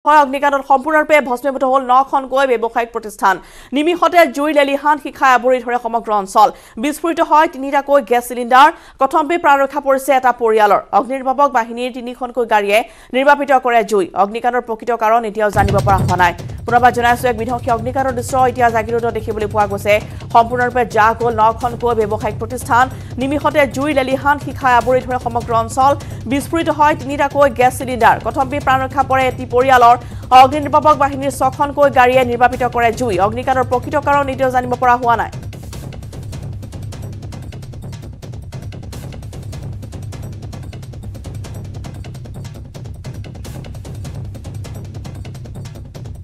অগ্নিকাণ্ডত সম্পূৰ্ণৰূপে ভস্মীভূত হ'ল 9খনকৈ ব্যৱসায়িক প্ৰতিষ্ঠান নিমিষতে জুই লেলিহান শিখাই আৱৰি ধৰে সমগ্ৰ অঞ্চল বিস্ফোৰিত হয় 3টাকৈ গেছ সিলিণ্ডাৰ কথম্পি প্ৰাণ ৰক্ষা পৰিছে এটা পৰিয়ালৰ অগ্নিনিৰ্বাপক বাহিনীৰ 3খনকৈ গাড়ীয়ে নিৰ্বাপিত কৰে জুই অগ্নিকাণ্ডৰ প্ৰকৃত কাৰণ এতিয়াও জানিব পৰা হোৱা নাই পুনৰবাৰ জনাইছো এক বিধ্বংসী অগ্নিকাণ্ডৰ দৃশ্য এতিয়া জাগিৰোডত দেখিবলৈ পোৱা গৈছে সম্পূৰ্ণৰূপে জাগ হ'ল 9খনকৈ ব্যৱসায়িক প্ৰতিষ্ঠান নিমিষতে জুই লেলিহান শিখাই আৱৰি ধৰে সমগ্ৰ অঞ্চল বিস্ফোৰিত হয় 3টাকৈ গেছ সিলিণ্ডাৰ কথম্পি প্ৰাণ ৰক্ষা পৰে এটি পৰিয়ালৰ অগ্নিনিৰ্বাপক বাহিনীৰ 6খনকৈ গাড়ীয়ে নিৰ্বাপিত কৰে জুই অগ্নিকাণ্ডৰ প্ৰকৃত কাৰণ এতিয়াও জানিব পৰা হোৱা নাই